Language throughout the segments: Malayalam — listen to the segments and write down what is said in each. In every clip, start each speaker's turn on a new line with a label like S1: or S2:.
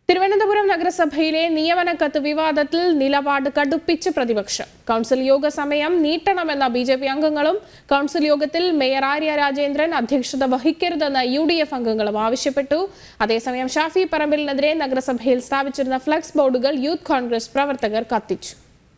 S1: തിരുവനന്തപുരം നഗരസഭയിലെ നിയമന കത്ത് വിവാദത്തിൽ നിലപാട് കടുപ്പിച്ച് പ്രതിപക്ഷം. കൗൺസിൽ യോഗ സമയം നീട്ടണമെന്ന ബിജെപി അംഗങ്ങളും കൗൺസിൽ യോഗത്തിൽ മേയർ ആര്യ രാജേന്ദ്രൻ അധ്യക്ഷത വഹിക്കരുതെന്ന് UDF അംഗങ്ങളും ആവശ്യപ്പെട്ടു. അതേസമയം ഷാഫി പറമ്പിലിനെതിരെ നഗരസഭയിൽ സ്ഥാപിച്ചിരുന്ന ഫ്ലക്സ് ബോർഡുകൾ യൂത്ത് കോൺഗ്രസ് പ്രവർത്തകർ കത്തിച്ചു.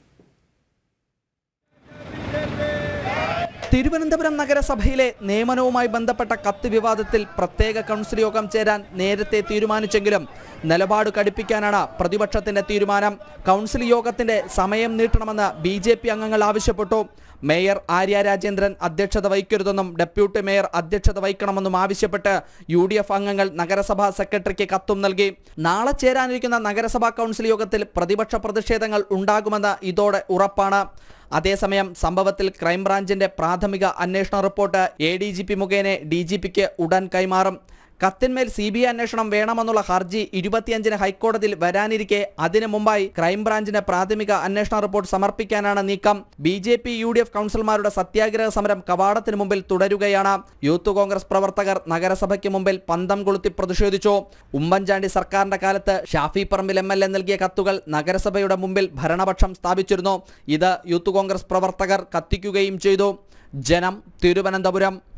S2: തിരുവനന്തപുരം നഗരസഭയിലെ നിയമനവുമായി ബന്ധപ്പെട്ട കത്ത് വിവാദത്തിൽ പ്രത്യേക കൗൺസിൽ യോഗം ചേരാൻ നേരത്തെ തീരുമാനിച്ചെങ്കിലും നിലപാട് കടുപ്പിക്കാനാണ് പ്രതിപക്ഷത്തിന്റെ തീരുമാനം. കൗൺസിൽ യോഗത്തിന്റെ സമയം നീട്ടണമെന്ന് BJP അംഗങ്ങൾ ആവശ്യപ്പെട്ടു. മേയർ ആര്യ രാജേന്ദ്രൻ അധ്യക്ഷത വഹിക്കരുതെന്നും ഡെപ്യൂട്ടി മേയർ അധ്യക്ഷത വഹിക്കണമെന്നും ആവശ്യപ്പെട്ട് UDF അംഗങ്ങൾ നഗരസഭാ സെക്രട്ടറിക്ക് കത്തും നൽകി. നാളെ ചേരാനിരിക്കുന്ന നഗരസഭാ കൗൺസിൽ യോഗത്തിൽ പ്രതിപക്ഷ പ്രതിഷേധങ്ങൾ ഉണ്ടാകുമെന്ന് ഇതോടെ ഉറപ്പാണ്. അതേസമയം സംഭവത്തിൽ ക്രൈംബ്രാഞ്ചിന്റെ പ്രാഥമിക അന്വേഷണ റിപ്പോർട്ട് ADGP മുഖേന DGPക്ക് ഉടൻ കൈമാറും. കത്തിന്മേൽ CBI അന്വേഷണം വേണമെന്നുള്ള ഹർജി 25-ന് ഹൈക്കോടതിയിൽ വരാനിരിക്കെ അതിനു മുമ്പായി ക്രൈംബ്രാഞ്ചിന്റെ പ്രാഥമിക അന്വേഷണ റിപ്പോർട്ട് സമർപ്പിക്കാനാണ് നീക്കം. BJP UDF കൗൺസിലർമാരുടെ സത്യാഗ്രഹ സമരം കവാടത്തിന് മുമ്പിൽ തുടരുകയാണ്. യൂത്ത് കോൺഗ്രസ് പ്രവർത്തകർ നഗരസഭയ്ക്ക് മുമ്പിൽ പന്തം കൊളുത്തി പ്രതിഷേധിച്ചു. ഉമ്മൻചാണ്ടി സർക്കാരിന്റെ കാലത്ത് ഷാഫി പറമ്പിൽ MLA നൽകിയ കത്തുകൾ നഗരസഭയുടെ മുമ്പിൽ ഭരണപക്ഷം സ്ഥാപിച്ചിരുന്നു. ഇത് യൂത്ത് കോൺഗ്രസ് പ്രവർത്തകർ കത്തിക്കുകയും ചെയ്തു. ജനം, തിരുവനന്തപുരം.